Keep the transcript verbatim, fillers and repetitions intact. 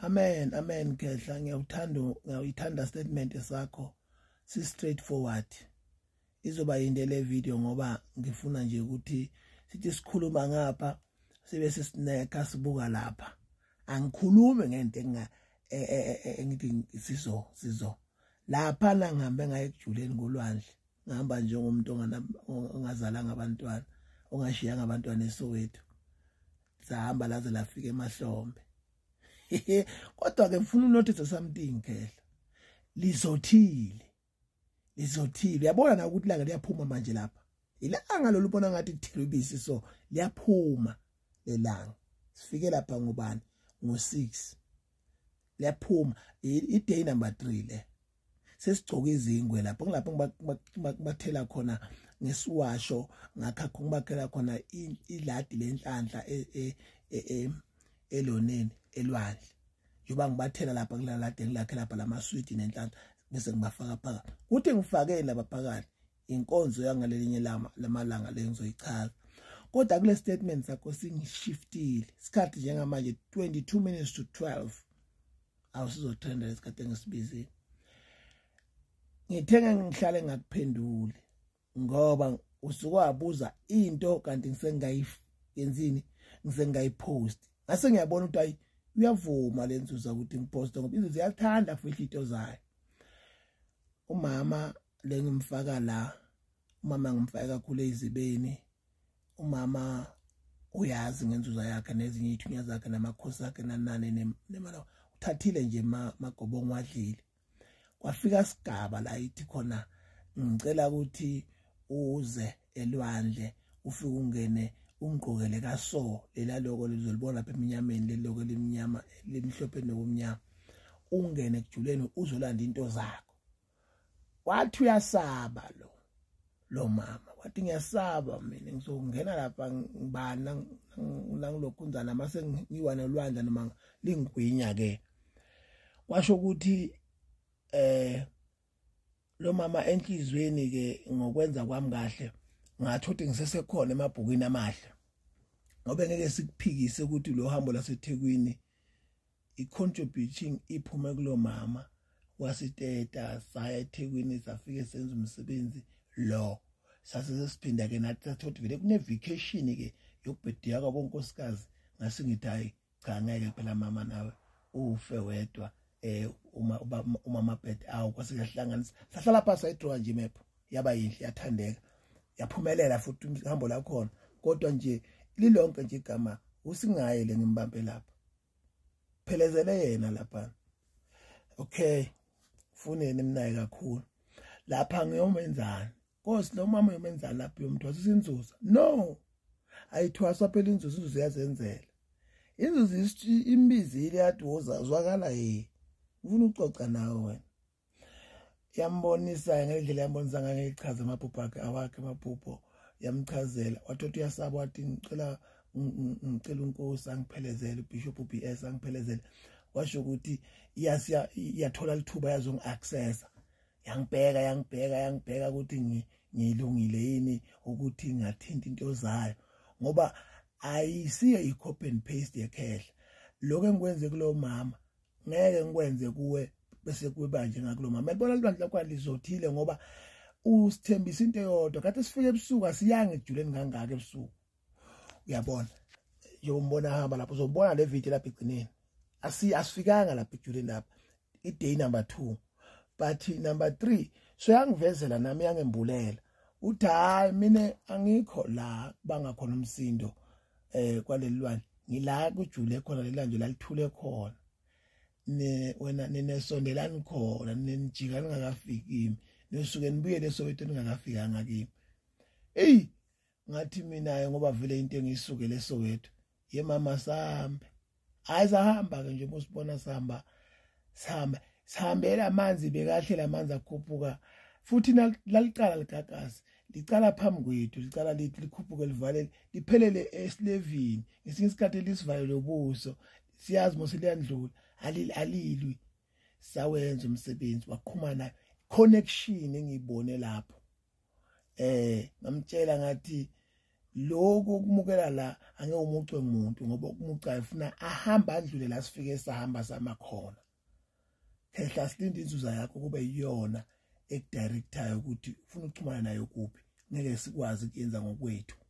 Amen, amen Khehla, ngiyawuthanda ngiyayithanda statement sakho si straightforward. Izoba yinde le video ngoba ngifuna nje ukuthi sithi sikhuluma ngapha sibe sisineka sibuka lapha. Angikhulume ngento enga engithi sizo sizo. Lapha la ngihambe ngaye ekujuleni ngolwandle. Ngihamba njengomuntu ongazalanga abantwana, ongashiyanga abantwana eSoweto. Sahamba laze lafika eMahlombe. Kodwa ke ngifuna unotice something Khehla. Lizothile. Lizothile. Uyabona na ukuthi langa liyaphuma manje lapha. Ilanga lo libona ngathi kuthilubisi so liyaphuma lelanga. Sifike lapha ngubani? Ngo six. Liyaphuma i-day number three le. Sesigcoka izingwe lapho ngilapho bathela khona ngesiwasho ngakha kungibakhela khona iladi lenhlanhla e e eloneni elwandle. Njoba ngibathela lapha kulalade ngilakhe lapha lamasweet nenhlanhla bese ngibafaka phakathi. Kuthi ngifake laba phakathi inkonzo yangalelinye lama lamalanga lengizoyichaza. Kodwa kule statement sakho singishiftile. Isikhathi njengamanje twenty-two minutes to twelve. Awusizotrenda lesikhathi ngisibizile. Ngithenga ngihlale ngakuphendule ngoba usuke wabuza into kanti ngisengayenzini ngisengayipost. Ngase ngiyabona ukuthi ayi uyavuma lenzuza ukuthi ngiposte ngoba izinto ziyathanda futhi into zayo. Umama lengimfaka la, umama ngimfaka kakhulu ezibeni. Umama uyazi ngenzuza yakhe nezinye ithunya zakhe namakhosi akhe nanane nemali. Uthathile nje magobongo wadlile. Kwafika sigaba la ithi khona ngicela ukuthi uze elwandle ufike ungene ungqokele kaso lela lokho lizolibona lapha eminyameni leloko lemnyama lemhlophe nokumnyama. Ungene kujuleni uzolanda into zakho. Wathi uyasaba lo lo mama. Wathi ngiyasaba mina ngizongena lapha ngibana nangilokhunzana mase ngiwana olwandle noma lingigwinya ke. Washo ukuthi eh lo mama enhlizweni ke ngokwenza kwami kahle ngathi uthi ngisesekhona emabhukini amahle ngoba ngeke sikuphikise ukuthi lo hambo laseThekwini i-contributing iphume kulo mama wasiteta saya eThekwini safike senza umsebenzi lo sasesiphinda ke nathi sathothi vele kune vacation ke yokubhediya kwabonkosikazi ngase ngithi hayi cha ngeke phela mama nawe ufe wedwa. Eh uma umama bed awu kwase kuyahlanganisa sahlala phansi ayidraw nje map yaba yinhle yathandeka yaphumelela futhi uhambo la khona kodwa nje lilonke nje igama usingayele ngimbambe lapha phelezele yena lapha. Okay funeni emnaye kakhulu lapha ngiyomenzana Nkosi lo mama uyomenzana lapha yomthwasa isinzuza no ayithwasa phela inzuzo inzuzo yazenzela inzuzo imbizile yathi wozazwakala yini ufuna ucoca nawe wena. Yambonisa ngendlela yambonisa ngangechaza amaphupho akhe awakhe amaphupho yamchazela wathothi uyasaba wathi ngicela ngicela uNkosi angiphelezele uBishop B S angiphelezele. Washo ukuthi iyasiya iyathola lithuba yazo ngiaccessa yangibheka yangibheka yangibheka ukuthi ngilungile yini ukuthi ngathinta into zayo ngoba ayisiyo i-copy and paste yekhehla. Lokho engikwenze kulo mama ngeke ngikwenze kuwe bese kuba nje ngakulo mama. Yabona lwandle kwalizothile ngoba usithembisa into eyodwa kade sifike ebusuku asiyange ejuleni kangaka ebusuku. Uyabona yombona hamba lapho uzobona le video lapha egcineni asi asifikanga lapha ejuleni lapha i-day number two but number three so yangivezela nami yangembulela uthi hayi mina angikho la bangakhona umsindo eh kwaleli lwandle ngila kujule khona lelandlo lalithule khona ne wena ninesondelani khona nenijika ningakafiki nisuke nibuye leSoweto ningakafikanga kimi. Hey ngathi mina ngoba vele into engisuke leSoweto ye mama sambe ayizahamba ke nje musibona sihamba sihamba sihambela amanzi bekahle lamanzi akhuphuka futhi laliqala ligagasi licala phambi kwethu licala lithi likhuphuke livale liphelele esilevini ngesinye isikhathi lisivale lobuso siyazi mose liyandlula alilwi sawenza umsebenzi waqhumana connection engiyibone lapho. Eh ngamtshela ngathi lokho kumukela la angeke umucwe umuntu ngoba ukumuca efuna ahamba adlule la sifike sahamba samakhona. Khehla silinde inzuza yakho kube yiyona ekudirectayo ukuthi ufuna ukuxhumana nayo kuphi ngeke sikwazi ukuyenza ngokwethu.